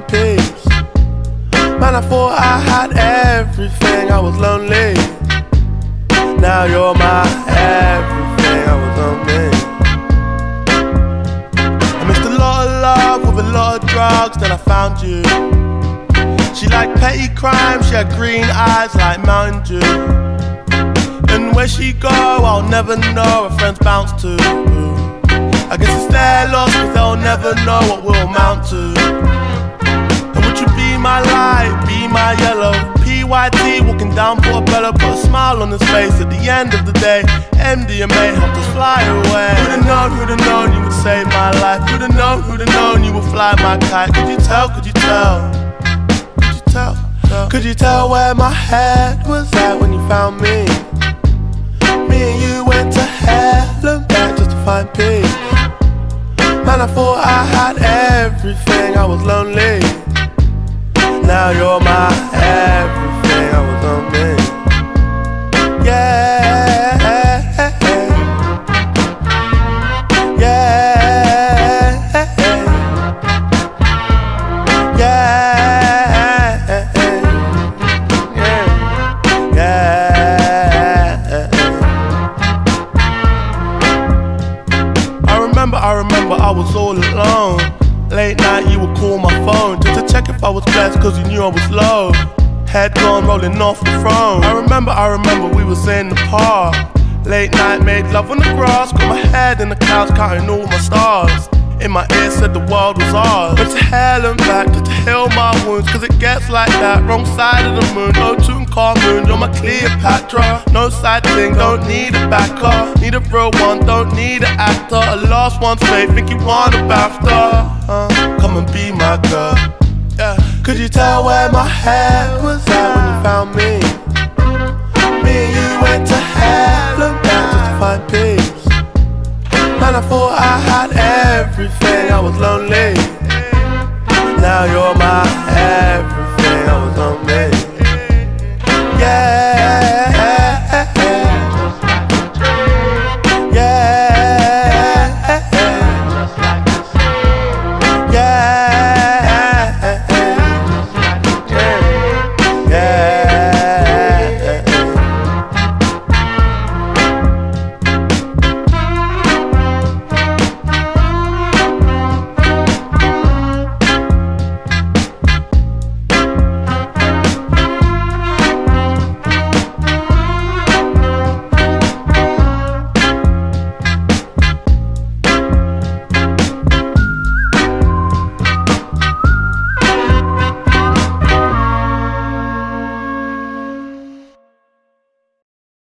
peace. Man, I thought I had everything, I was lonely. Now you're my everything, I was lonely. I missed a lot of love with a lot of drugs, then I found you. She liked petty crime, she had green eyes like Mountain Dew. And where she go, I'll never know, her friends bounce to. I guess it's their loss, cause they'll never know what we'll amount to. And would you be my light, be my yellow? PYT walking down Portobello, put a smile on his face. At the end of the day, MDMA helped us fly away. Who'd have known you would save my life? Who'd have known you would fly my kite? Could you tell, could you tell? Could you tell? Could you tell where my head was at when you found me? Me and you went to hell and back just to find peace. Man, I thought I had everything, I was lonely. Now you're my everything, I was lonely. Yeah, yeah, yeah, yeah. I remember I was all alone. Late night you would call my phone just to check if I was blessed, cause you knew I was low. Head gone rolling off the throne. I remember we was in the park. Late night made love on the grass. Got my head in the clouds counting all my stars. In my ear said the world was ours. Went to hell and back just to heal my wounds, cause it gets like that, wrong side of the moon. No Tutankhamun, you're my Cleopatra. No side thing, don't need a backer. Need a real one, don't need an actor. A lost one's faith, think you want a BAFTA. Come and be my girl. Yeah. Could you tell where my head was at when you found me? Me and you went to hell and back just to find peace. Man, I thought I had everything, I was lonely.